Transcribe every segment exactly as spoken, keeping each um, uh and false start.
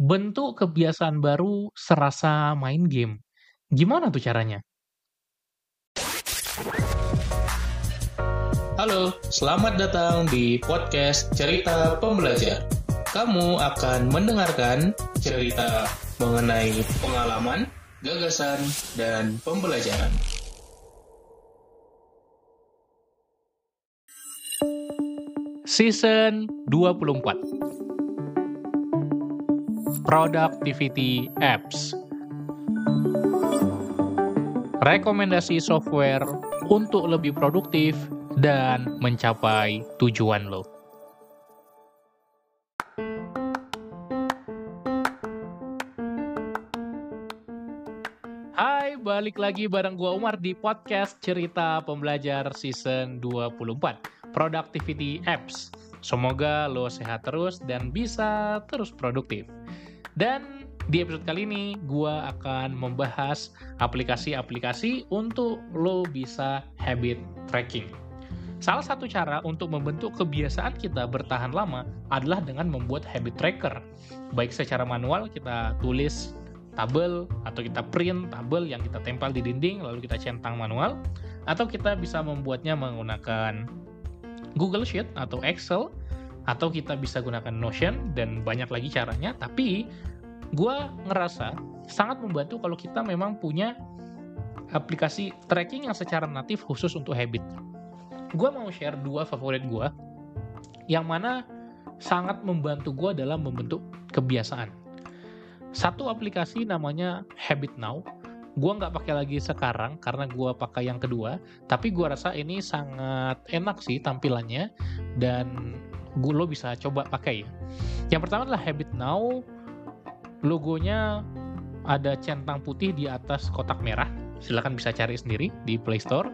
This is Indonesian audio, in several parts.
Bentuk kebiasaan baru serasa main game. Gimana tuh caranya? Halo, selamat datang di podcast Cerita Pembelajar. Kamu akan mendengarkan cerita mengenai pengalaman, gagasan, dan pembelajaran. Season dua puluh empat. Productivity Apps. Rekomendasi software untuk lebih produktif dan mencapai tujuan lo. Hai, balik lagi bareng gua Umar di podcast Cerita Pembelajar Season dua puluh empat, Productivity Apps. Semoga lo sehat terus dan bisa terus produktif. Dan di episode kali ini, gua akan membahas aplikasi-aplikasi untuk lo bisa habit tracking. Salah satu cara untuk membentuk kebiasaan kita bertahan lama adalah dengan membuat habit tracker. Baik secara manual, kita tulis tabel, atau kita print tabel yang kita tempel di dinding, lalu kita centang manual, atau kita bisa membuatnya menggunakan Google Sheet atau Excel, atau kita bisa gunakan Notion, dan banyak lagi caranya. Tapi gue ngerasa sangat membantu kalau kita memang punya aplikasi tracking yang secara natif khusus untuk habit. Gue mau share dua favorit gue yang mana sangat membantu gue dalam membentuk kebiasaan. Satu aplikasi namanya Habit Now. Gue nggak pakai lagi sekarang karena gue pakai yang kedua, tapi gue rasa ini sangat enak sih tampilannya, dan gue lo bisa coba pakai ya. Yang pertama adalah Habit Now. Logonya ada centang putih di atas kotak merah. Silakan bisa cari sendiri di Play Store.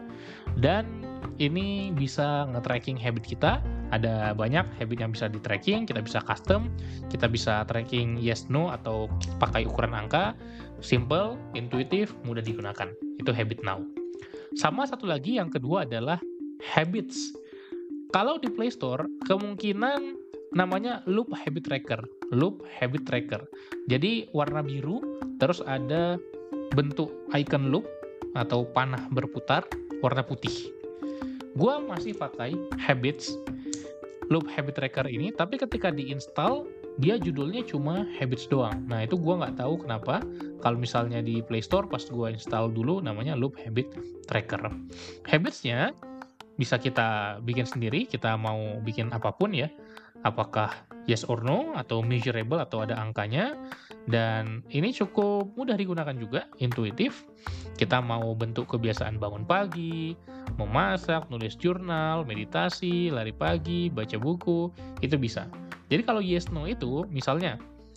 Dan ini bisa nge-tracking habit kita. Ada banyak habit yang bisa di-tracking, kita bisa custom, kita bisa tracking yes no atau pakai ukuran angka. Simple, intuitif, mudah digunakan. Itu Habit Now. Sama satu lagi yang kedua adalah Habits. Kalau di Play Store, kemungkinan namanya Loop Habit Tracker. Loop Habit Tracker. Jadi warna biru, terus ada bentuk icon loop atau panah berputar warna putih. Gua masih pakai Habits Loop Habit Tracker ini, tapi ketika diinstal dia judulnya cuma Habits doang. Nah itu gua nggak tahu kenapa. Kalau misalnya di Play Store pas gua install dulu namanya Loop Habit Tracker. Habitsnya bisa kita bikin sendiri, kita mau bikin apapun ya. Apakah yes or no, atau measurable, atau ada angkanya. Dan ini cukup mudah digunakan juga, intuitif. Kita mau bentuk kebiasaan bangun pagi, memasak, nulis jurnal, meditasi, lari pagi, baca buku, itu bisa. Jadi kalau yes no itu, misalnya,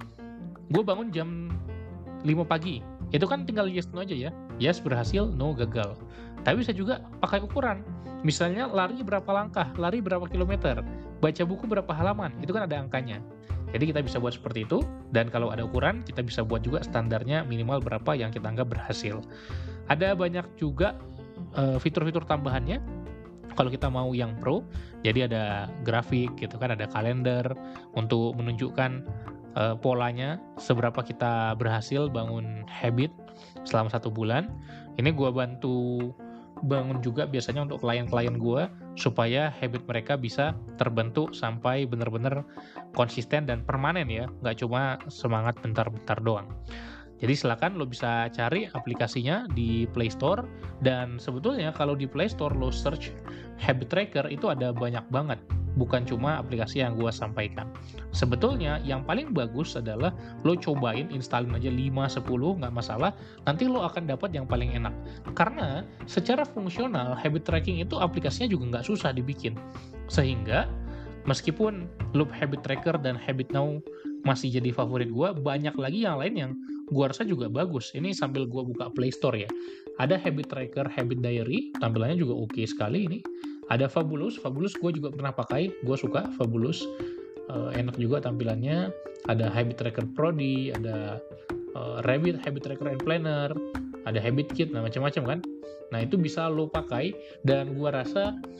gue bangun jam lima pagi, itu kan tinggal yes no aja ya. Yes berhasil, no gagal. Tapi bisa juga pakai ukuran. Misalnya lari berapa langkah, lari berapa kilometer, baca buku berapa halaman, itu kan ada angkanya. Jadi kita bisa buat seperti itu, dan kalau ada ukuran, kita bisa buat juga standarnya minimal berapa yang kita anggap berhasil. Ada banyak juga uh, fitur-fitur tambahannya, kalau kita mau yang pro, jadi ada grafik gitu kan, ada kalender untuk menunjukkan uh, polanya, seberapa kita berhasil bangun habit selama satu bulan. Ini gue bantu bangun juga biasanya untuk klien-klien gue supaya habit mereka bisa terbentuk sampai benar-benar konsisten dan permanen ya, nggak cuma semangat bentar-bentar doang. Jadi silakan lo bisa cari aplikasinya di Play Store, dan sebetulnya kalau di Play Store lo search Habit Tracker itu ada banyak banget, bukan cuma aplikasi yang gue sampaikan. Sebetulnya yang paling bagus adalah lo cobain installin aja lima sepuluh, nggak masalah, nanti lo akan dapat yang paling enak. Karena secara fungsional Habit Tracking itu aplikasinya juga nggak susah dibikin. Sehingga meskipun Loop Habit Tracker dan Habit Now masih jadi favorit gue, banyak lagi yang lain yang gue rasa juga bagus. Ini sambil gue buka Play Store ya. Ada Habit Tracker, Habit Diary, tampilannya juga oke sekali ini. Ada Fabulous, Fabulous gue juga pernah pakai, gue suka Fabulous, uh, enak juga tampilannya. Ada Habit Tracker Prodi, ada uh, Rabbit Habit Tracker and Planner, ada Habit Kit, nah macam-macam kan. Nah itu bisa lo pakai, dan gue rasa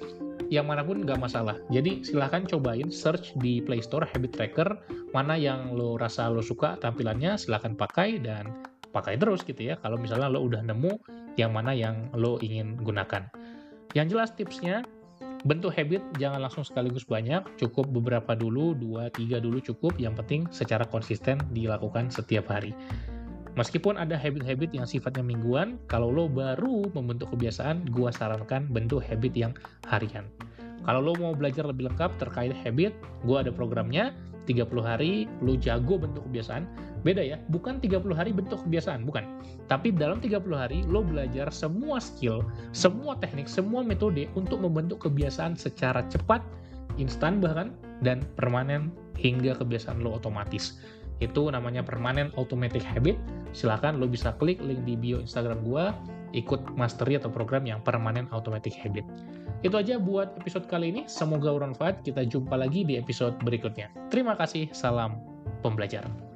yang manapun nggak masalah. Jadi silahkan cobain search di Play Store habit tracker, mana yang lo rasa lo suka tampilannya, silahkan pakai dan pakai terus gitu ya. Kalau misalnya lo udah nemu yang mana yang lo ingin gunakan. Yang jelas tipsnya, bentuk habit jangan langsung sekaligus banyak, cukup beberapa dulu, dua, tiga dulu cukup, yang penting secara konsisten dilakukan setiap hari. Meskipun ada habit-habit yang sifatnya mingguan, kalau lo baru membentuk kebiasaan, gua sarankan bentuk habit yang harian. Kalau lo mau belajar lebih lengkap terkait habit, gua ada programnya, tiga puluh hari, lo jago bentuk kebiasaan. Beda ya, bukan tiga puluh hari bentuk kebiasaan, bukan. Tapi dalam tiga puluh hari, lo belajar semua skill, semua teknik, semua metode untuk membentuk kebiasaan secara cepat, instan bahkan, dan permanen hingga kebiasaan lo otomatis. Itu namanya permanent automatic habit. Silakan lo bisa klik link di bio Instagram gua, ikut mastery atau program yang permanent automatic habit. Itu aja buat episode kali ini, semoga bermanfaat. Kita jumpa lagi di episode berikutnya. Terima kasih, salam pembelajar.